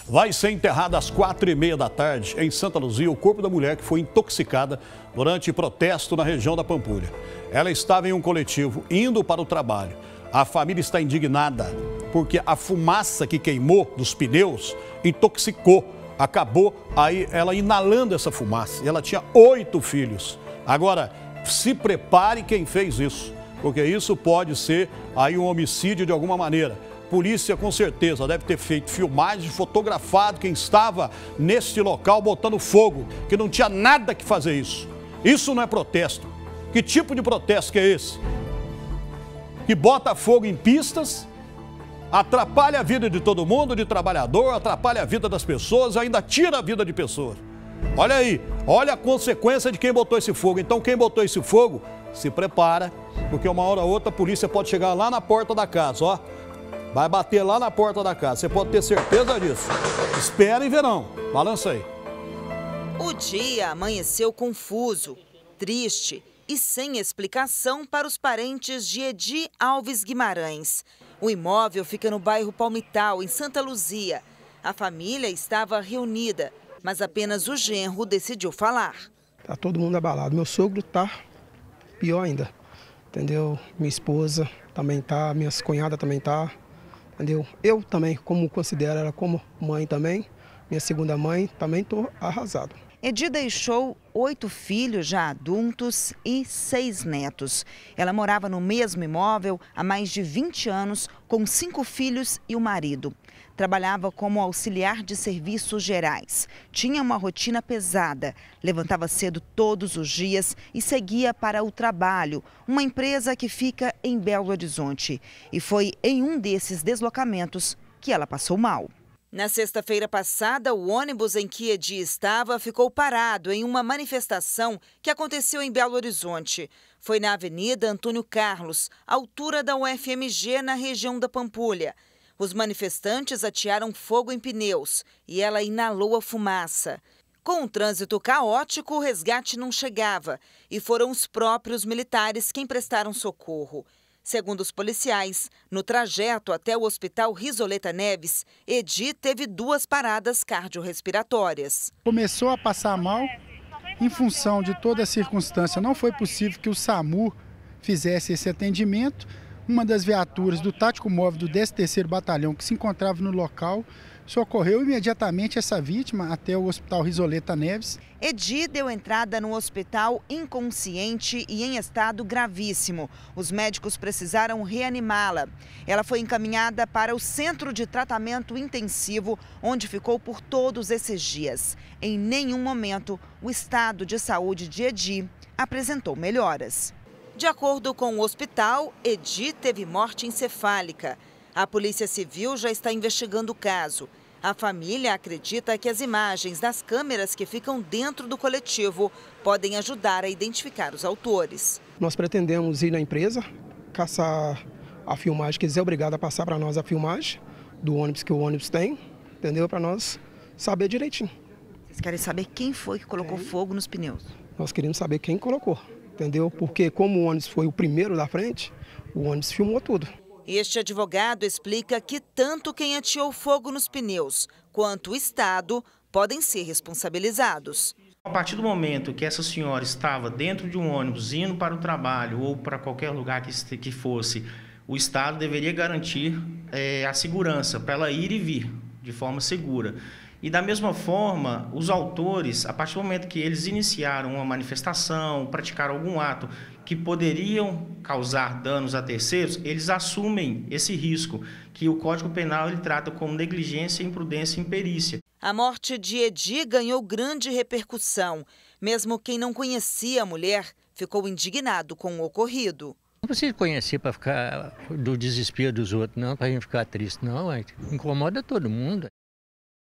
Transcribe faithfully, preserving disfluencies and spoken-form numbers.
Vai ser enterrado às quatro e meia da tarde, em Santa Luzia, o corpo da mulher que foi intoxicada durante protesto na região da Pampulha. Ela estava em um coletivo, indo para o trabalho. A família está indignada, porque a fumaça que queimou dos pneus intoxicou. Acabou aí ela inalando essa fumaça. Ela tinha oito filhos. Agora, se prepare quem fez isso, porque isso pode ser aí um homicídio de alguma maneira. Polícia com certeza deve ter feito filmagem, fotografado quem estava neste local botando fogo, que não tinha nada que fazer isso. Isso não é protesto. Que tipo de protesto que é esse? Que bota fogo em pistas, atrapalha a vida de todo mundo, de trabalhador, atrapalha a vida das pessoas, ainda tira a vida de pessoas. Olha aí, olha a consequência de quem botou esse fogo. Então quem botou esse fogo, se prepara, porque uma hora ou outra a polícia pode chegar lá na porta da casa, ó. Vai bater lá na porta da casa, você pode ter certeza disso. Espera e verão. Balança aí. O dia amanheceu confuso, triste e sem explicação para os parentes de Edi Alves Guimarães. O imóvel fica no bairro Palmital, em Santa Luzia. A família estava reunida, mas apenas o genro decidiu falar. Tá todo mundo abalado. Meu sogro tá pior ainda, entendeu? Minha esposa também tá, minhas cunhadas também tá. Entendeu? Eu também, como considero ela como mãe também, minha segunda mãe, também estou arrasado. Edi deixou oito filhos já adultos e seis netos. Ela morava no mesmo imóvel há mais de vinte anos, com cinco filhos e o marido. Trabalhava como auxiliar de serviços gerais. Tinha uma rotina pesada. Levantava cedo todos os dias e seguia para o trabalho, uma empresa que fica em Belo Horizonte. E foi em um desses deslocamentos que ela passou mal. Na sexta-feira passada, o ônibus em que Edi estava ficou parado em uma manifestação que aconteceu em Belo Horizonte. Foi na Avenida Antônio Carlos, altura da U F M G, na região da Pampulha. Os manifestantes atearam fogo em pneus e ela inalou a fumaça. Com o trânsito caótico, o resgate não chegava e foram os próprios militares quem prestaram socorro. Segundo os policiais, no trajeto até o Hospital Rizoleta Neves, Edi teve duas paradas cardiorrespiratórias. Começou a passar mal em função de toda a circunstância. Não foi possível que o SAMU fizesse esse atendimento. Uma das viaturas do Tático Móvel do décimo terceiro Batalhão, que se encontrava no local, socorreu imediatamente essa vítima até o Hospital Rizoleta Neves. Edi deu entrada no hospital inconsciente e em estado gravíssimo. Os médicos precisaram reanimá-la. Ela foi encaminhada para o Centro de Tratamento Intensivo, onde ficou por todos esses dias. Em nenhum momento, o estado de saúde de Edi apresentou melhoras. De acordo com o hospital, Edi teve morte encefálica. A Polícia Civil já está investigando o caso. A família acredita que as imagens das câmeras que ficam dentro do coletivo podem ajudar a identificar os autores. Nós pretendemos ir na empresa, caçar a filmagem, que eles é obrigado a passar para nós a filmagem do ônibus que o ônibus tem, entendeu? Para nós saber direitinho. Vocês querem saber quem foi que colocou é. fogo nos pneus? Nós queremos saber quem colocou, entendeu? Porque como o ônibus foi o primeiro da frente, o ônibus filmou tudo. Este advogado explica que tanto quem ateou fogo nos pneus quanto o Estado podem ser responsabilizados. A partir do momento que essa senhora estava dentro de um ônibus indo para o trabalho ou para qualquer lugar que fosse, o Estado deveria garantir é, a segurança para ela ir e vir de forma segura. E da mesma forma, os autores, a partir do momento que eles iniciaram uma manifestação, praticaram algum ato que poderiam causar danos a terceiros, eles assumem esse risco, que o Código Penal ele trata como negligência, imprudência e imperícia. A morte de Edi ganhou grande repercussão. Mesmo quem não conhecia a mulher ficou indignado com o ocorrido. Não precisa conhecer para ficar do desespero dos outros, não, para a gente ficar triste, não. Incomoda todo mundo.